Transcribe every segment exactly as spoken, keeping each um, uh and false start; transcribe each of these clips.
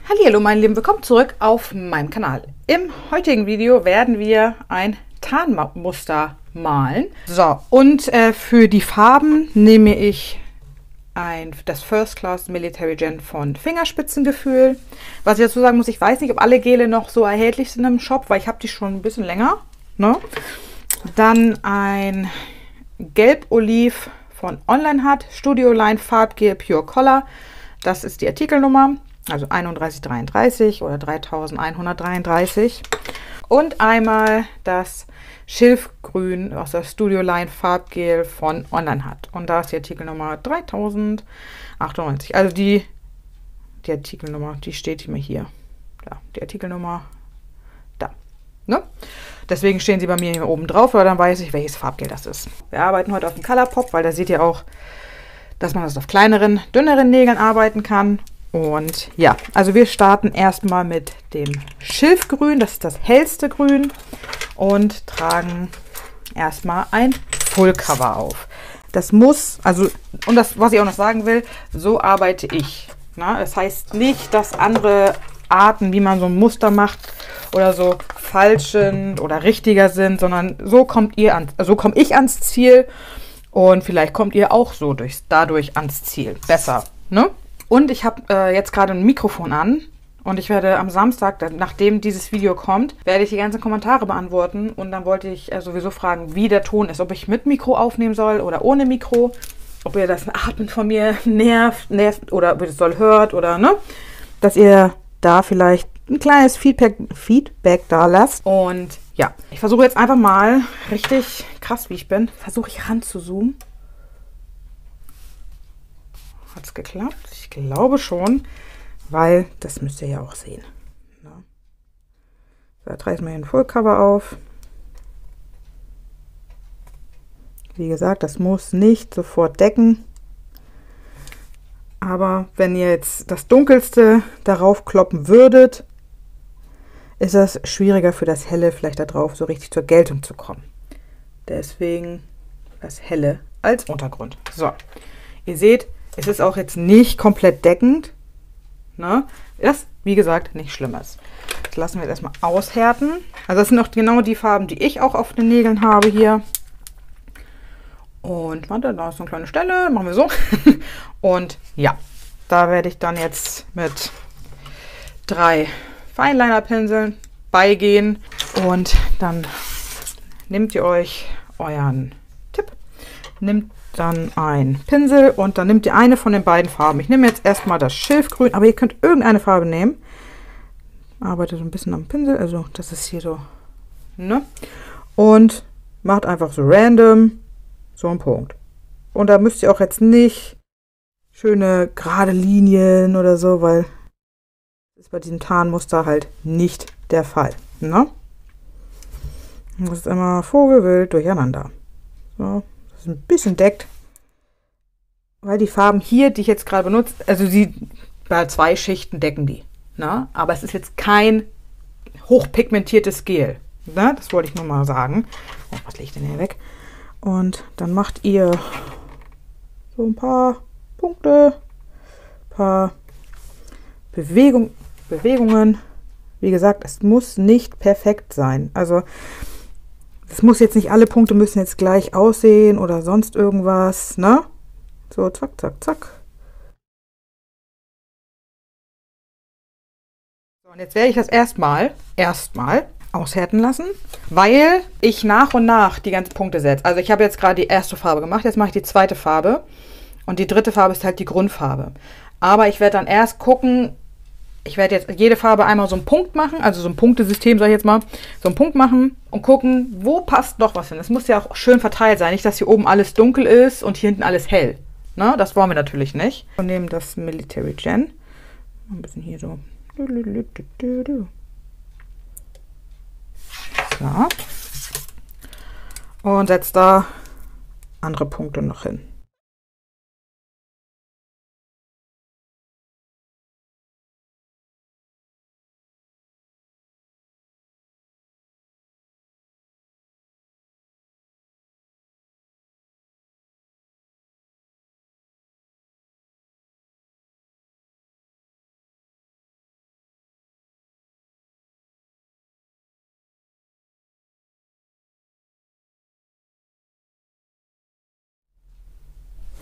Hallihallo meine Lieben, willkommen zurück auf meinem Kanal. Im heutigen Video werden wir ein Tarnmuster malen. So, und äh, für die Farben nehme ich ein, das First Class Military Gen von Fingerspitzengefühl. Was ich dazu sagen muss, ich weiß nicht, ob alle Gele noch so erhältlich sind im Shop, weil ich habe die schon ein bisschen länger. Ne? Dann ein Gelb-Oliv von Onlinehut, Studio Line Farbgel Pure Color. Das ist die Artikelnummer. Also einunddreißig dreiunddreißig oder dreitausendeinhundertdreiunddreißig. Und einmal das Schilfgrün aus der Studio Line Farbgel von Onlinehut. Und da ist die Artikelnummer dreitausendachtundneunzig. Also die, die Artikelnummer, die steht mir hier. Ja, die Artikelnummer da. Ne? Deswegen stehen sie bei mir hier oben drauf, weil dann weiß ich, welches Farbgel das ist. Wir arbeiten heute auf dem Colourpop, weil da seht ihr auch, dass man das auf kleineren, dünneren Nägeln arbeiten kann. Und ja, also wir starten erstmal mit dem Schilfgrün, das ist das hellste Grün, und tragen erstmal ein Fullcover auf. Das muss, also, und das, was ich auch noch sagen will, so arbeite ich. Na, das heißt nicht, dass andere Arten, wie man so ein Muster macht oder so, falsch sind oder richtiger sind, sondern so kommt ihr an, so komme ich ans Ziel und vielleicht kommt ihr auch so durch, dadurch ans Ziel. Besser, ne? Und ich habe äh, jetzt gerade ein Mikrofon an und ich werde am Samstag, nachdem dieses Video kommt, werde ich die ganzen Kommentare beantworten. Und dann wollte ich äh, sowieso fragen, wie der Ton ist, ob ich mit Mikro aufnehmen soll oder ohne Mikro, ob ihr das Atmen von mir nervt, nervt oder ob ihr das soll hört oder ne, dass ihr da vielleicht ein kleines Feedback, Feedback da lasst. Und ja, ich versuche jetzt einfach mal richtig krass, wie ich bin, versuche ich ran zu zoomen. Hat es geklappt? Ich glaube schon, weil das müsst ihr ja auch sehen. Ja. So, jetzt reißen wir hier ein Fullcover auf. Wie gesagt, das muss nicht sofort decken. Aber wenn ihr jetzt das Dunkelste darauf kloppen würdet, ist das schwieriger für das Helle vielleicht da drauf so richtig zur Geltung zu kommen. Deswegen das Helle als Untergrund. So, ihr seht, es ist auch jetzt nicht komplett deckend. Ne? Das, wie gesagt, nicht Schlimmes. Das lassen wir jetzt erstmal aushärten. Also das sind auch genau die Farben, die ich auch auf den Nägeln habe hier. Und warte, da ist so eine kleine Stelle. Machen wir so. Und ja, da werde ich dann jetzt mit drei Fineliner-Pinseln beigehen. Und dann nehmt ihr euch euren Tipp, nimmt dann ein Pinsel und dann nehmt ihr eine von den beiden Farben. Ich nehme jetzt erstmal das Schilfgrün, aber ihr könnt irgendeine Farbe nehmen. Arbeite so ein bisschen am Pinsel, also das ist hier so, ne? Und macht einfach so random so einen Punkt. Und da müsst ihr auch jetzt nicht schöne gerade Linien oder so, weil das ist bei diesem Tarnmuster halt nicht der Fall, ne? Das ist immer vogelwild durcheinander. So. Ein bisschen deckt, weil die Farben hier, die ich jetzt gerade benutze, also sie bei zwei Schichten decken die, ne? Aber es ist jetzt kein hochpigmentiertes Gel, ne? Das wollte ich nur mal sagen. Oh, was lege ich denn hier weg? Und dann macht ihr so ein paar Punkte, ein paar Bewegung, Bewegungen. Wie gesagt, es muss nicht perfekt sein. Also es muss jetzt nicht, alle Punkte müssen jetzt gleich aussehen oder sonst irgendwas, ne? So, zack, zack, zack. So, und jetzt werde ich das erstmal, erstmal aushärten lassen, weil ich nach und nach die ganzen Punkte setze. Also ich habe jetzt gerade die erste Farbe gemacht, jetzt mache ich die zweite Farbe und die dritte Farbe ist halt die Grundfarbe. Aber ich werde dann erst gucken, ich werde jetzt jede Farbe einmal so einen Punkt machen, also so ein Punktesystem, sage ich jetzt mal, so einen Punkt machen und gucken, wo passt noch was hin. Es muss ja auch schön verteilt sein, nicht, dass hier oben alles dunkel ist und hier hinten alles hell. Na, das wollen wir natürlich nicht. Wir nehmen das Military Gen, ein bisschen hier so. So. Und setzt da andere Punkte noch hin.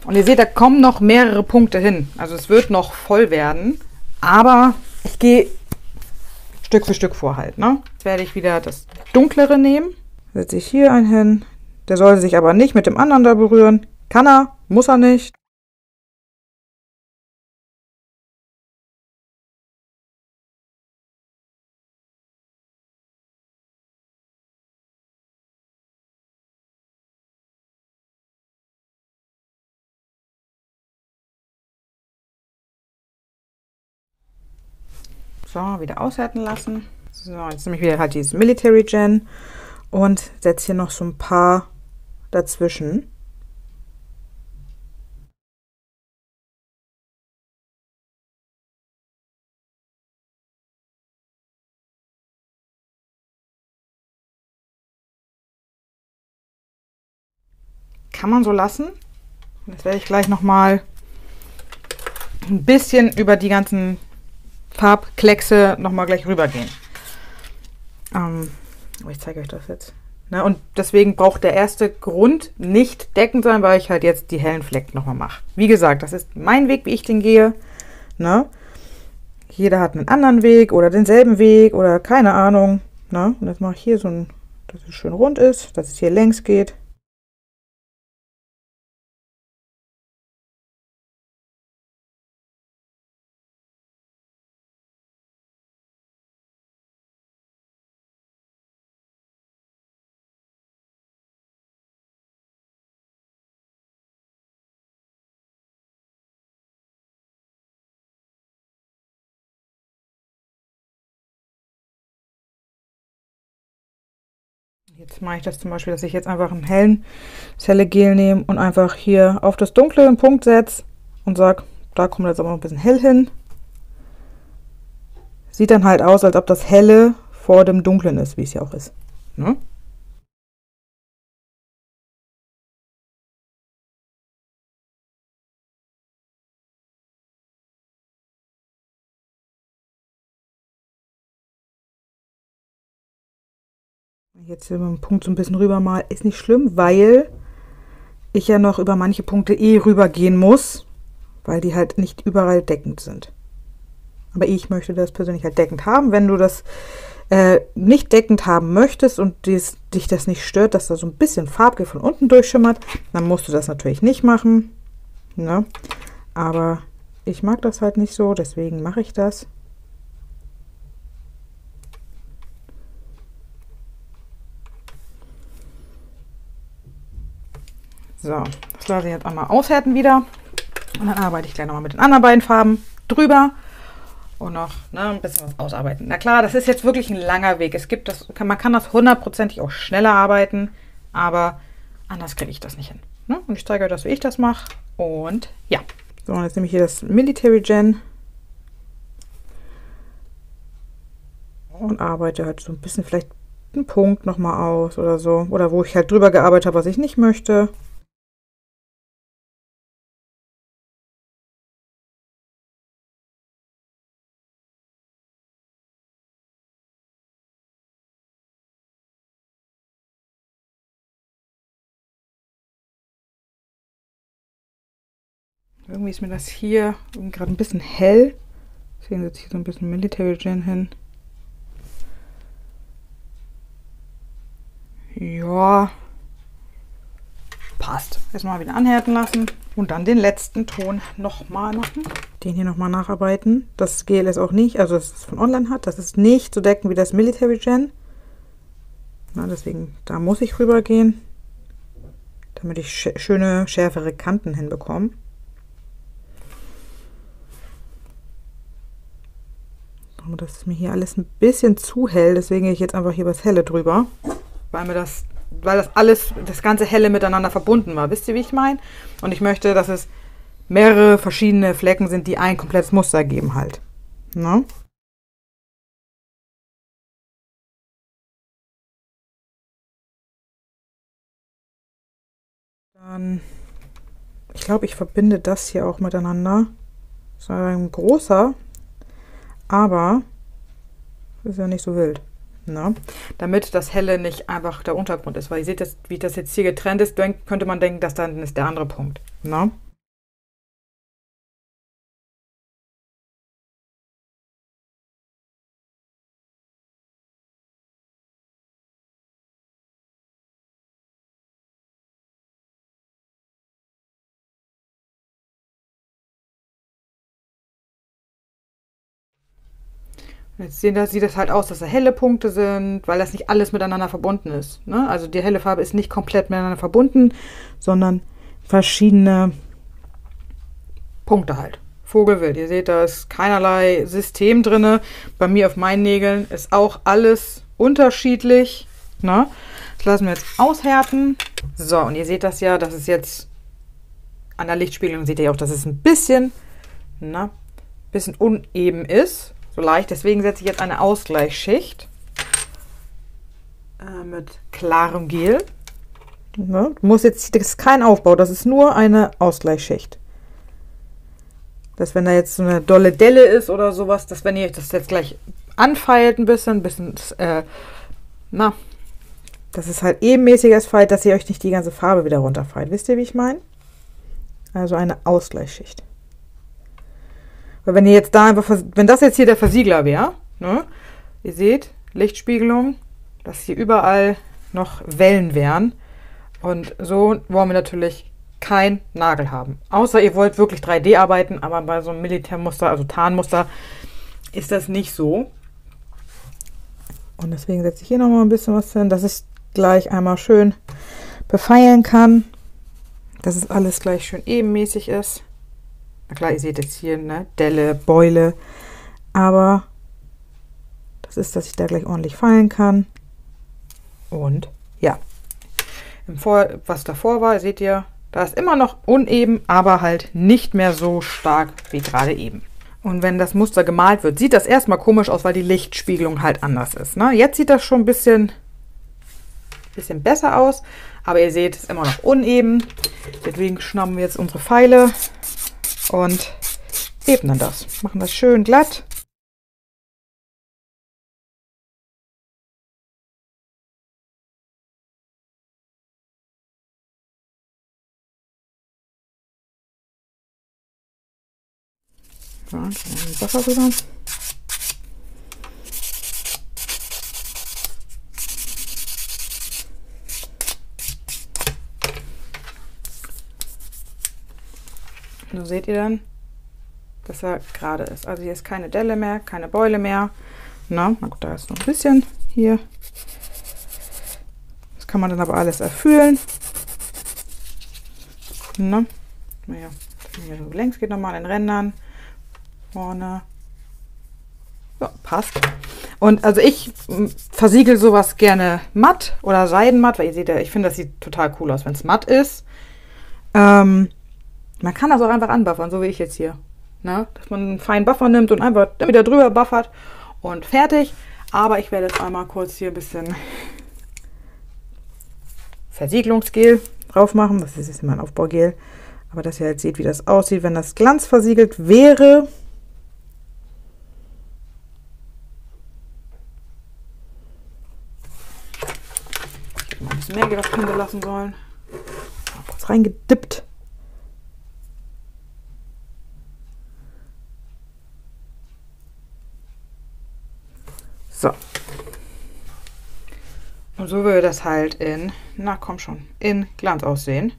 Und ihr seht, da kommen noch mehrere Punkte hin. Also es wird noch voll werden. Aber ich gehe Stück für Stück vor halt. Ne? Jetzt werde ich wieder das Dunklere nehmen. Setze ich hier einen hin. Der soll sich aber nicht mit dem anderen da berühren. Kann er, muss er nicht. So, wieder aushärten lassen. So, jetzt nehme ich wieder halt dieses Military Gen und setze hier noch so ein paar dazwischen. Kann man so lassen. Jetzt werde ich gleich noch mal ein bisschen über die ganzen Farbkleckse noch mal gleich rübergehen. Ähm, ich zeige euch das jetzt. Ne, und deswegen braucht der erste Grund nicht deckend sein, weil ich halt jetzt die hellen Flecken noch mal mache. Wie gesagt, das ist mein Weg, wie ich den gehe. Ne? Jeder hat einen anderen Weg oder denselben Weg oder keine Ahnung. Ne? Und jetzt mache ich hier so ein, dass es schön rund ist, dass es hier längs geht. Jetzt mache ich das zum Beispiel, dass ich jetzt einfach einen hellen Zelle-Gel nehme und einfach hier auf das Dunkle einen Punkt setze und sage, da kommt jetzt aber noch ein bisschen hell hin. Sieht dann halt aus, als ob das Helle vor dem Dunklen ist, wie es ja auch ist. Ne? Jetzt hier mit dem Punkt so ein bisschen rüber mal, ist nicht schlimm, weil ich ja noch über manche Punkte eh rübergehen muss, weil die halt nicht überall deckend sind. Aber ich möchte das persönlich halt deckend haben. Wenn du das äh, nicht deckend haben möchtest und dies, dich das nicht stört, dass da so ein bisschen Farbgel von unten durchschimmert, dann musst du das natürlich nicht machen. Ne? Aber ich mag das halt nicht so, deswegen mache ich das. So, das lasse ich jetzt einmal aushärten wieder. Und dann arbeite ich gleich nochmal mit den anderen beiden Farben drüber. Und noch ne, ein bisschen was ausarbeiten. Na klar, das ist jetzt wirklich ein langer Weg. Es gibt das, man kann das hundertprozentig auch schneller arbeiten, aber anders kriege ich das nicht hin. Ne? Und ich zeige euch das, wie ich das mache. Und ja. So, und jetzt nehme ich hier das Military Gen und arbeite halt so ein bisschen vielleicht einen Punkt nochmal aus oder so. Oder wo ich halt drüber gearbeitet habe, was ich nicht möchte. Irgendwie ist mir das hier gerade ein bisschen hell. Deswegen setze ich hier so ein bisschen Military Gen hin. Ja, passt. Erstmal wieder anhärten lassen und dann den letzten Ton nochmal machen. Den hier nochmal nacharbeiten. Das Gel ist auch nicht, also das es von Online hat, das ist nicht so decken wie das Military Gen. Na, deswegen, da muss ich rübergehen, damit ich sch schöne, schärfere Kanten hinbekomme. Aber das ist mir hier alles ein bisschen zu hell, deswegen gehe ich jetzt einfach hier was Helle drüber. Weil mir das, weil das alles, das ganze Helle miteinander verbunden war. Wisst ihr, wie ich meine? Und ich möchte, dass es mehrere verschiedene Flecken sind, die ein komplettes Muster geben halt. Ne? Dann, ich glaube, ich verbinde das hier auch miteinander. Das ist ein großer, aber ist ja nicht so wild. Na, damit das Helle nicht einfach der Untergrund ist, weil ihr seht, das, wie das jetzt hier getrennt ist, könnte man denken, dass dann ist der andere Punkt. Na? Jetzt sehen das, sieht das halt aus, dass da helle Punkte sind, weil das nicht alles miteinander verbunden ist. Ne? Also die helle Farbe ist nicht komplett miteinander verbunden, sondern verschiedene Punkte halt. Vogelwild. Ihr seht, da ist keinerlei System drin. Bei mir auf meinen Nägeln ist auch alles unterschiedlich. Ne? Das lassen wir jetzt aushärten. So, und ihr seht das ja, dass es jetzt an der Lichtspiegelung, seht ihr auch, dass es ein bisschen, na, bisschen uneben ist. So leicht. Deswegen setze ich jetzt eine Ausgleichsschicht äh, mit klarem Gel. Ne? Muss jetzt, das ist kein Aufbau, das ist nur eine Ausgleichsschicht. Dass wenn da jetzt so eine dolle Delle ist oder sowas, dass wenn ihr euch das jetzt gleich anfeilt ein bisschen, ein bisschen, äh, na, dass es halt ebenmäßiger ist, feilt, dass ihr euch nicht die ganze Farbe wieder runterfeilt. Wisst ihr, wie ich meine? Also eine Ausgleichsschicht. Weil wenn ihr jetzt da einfach, wenn das jetzt hier der Versiegler wäre, ne, ihr seht, Lichtspiegelung, dass hier überall noch Wellen wären. Und so wollen wir natürlich kein Nagel haben. Außer ihr wollt wirklich drei D arbeiten, aber bei so einem Militärmuster, also Tarnmuster, ist das nicht so. Und deswegen setze ich hier nochmal ein bisschen was hin, dass ich gleich einmal schön befeilen kann. Dass es alles gleich schön ebenmäßig ist. Na klar, ihr seht jetzt hier, ne, Delle, Beule. Aber das ist, dass ich da gleich ordentlich feilen kann. Und ja, Im Vor was davor war, seht ihr, da ist immer noch uneben, aber halt nicht mehr so stark wie gerade eben. Und wenn das Muster gemalt wird, sieht das erstmal komisch aus, weil die Lichtspiegelung halt anders ist. Ne? Jetzt sieht das schon ein bisschen, bisschen besser aus, aber ihr seht, es ist immer noch uneben. Deswegen schnappen wir jetzt unsere Pfeile und ebnen das. Machen das schön glatt. Ja, Wasser rüber. So seht ihr dann, dass er gerade ist. Also hier ist keine Delle mehr, keine Beule mehr. Na, na gut, da ist noch ein bisschen hier. Das kann man dann aber alles erfüllen. Na, naja, hier so längs geht nochmal an den Rändern. Vorne. So, passt. Und also ich versiegel sowas gerne matt oder seidenmatt, weil ihr seht ja, ich finde, das sieht total cool aus, wenn es matt ist. Ähm, man kann das auch einfach anbuffern, so wie ich jetzt hier. Na, dass man einen feinen Buffer nimmt und einfach wieder drüber buffert und fertig. Aber ich werde jetzt einmal kurz hier ein bisschen Versiegelungsgel drauf machen. Das ist jetzt mein Aufbaugel. Aber dass ihr jetzt seht, wie das aussieht, wenn das glanzversiegelt wäre. Mal ein bisschen mehr Gel auf Kante lassen sollen. Mal kurz reingedippt. So. Und so würde das halt in, na komm schon, in Glanz aussehen.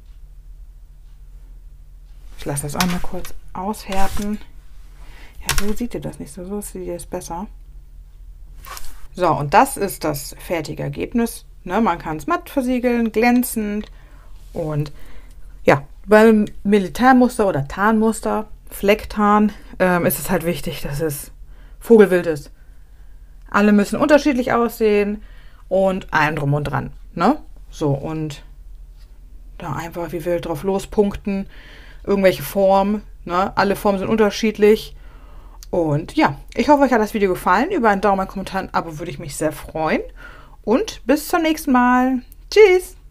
Ich lasse das einmal kurz aushärten. Ja, so seht ihr das nicht so. So seht ihr es besser. So, und das ist das fertige Ergebnis. Ne, man kann es matt versiegeln, glänzend. Und ja, beim Militärmuster oder Tarnmuster, Flecktarn, ähm, ist es halt wichtig, dass es Vogelwild ist. Alle müssen unterschiedlich aussehen und allem drum und dran. Ne? So, und da einfach wie wild drauf lospunkten. Irgendwelche Formen. Ne? Alle Formen sind unterschiedlich. Und ja, ich hoffe, euch hat das Video gefallen. Über einen Daumen, einen Kommentar, ein Abo würde ich mich sehr freuen. Und bis zum nächsten Mal. Tschüss!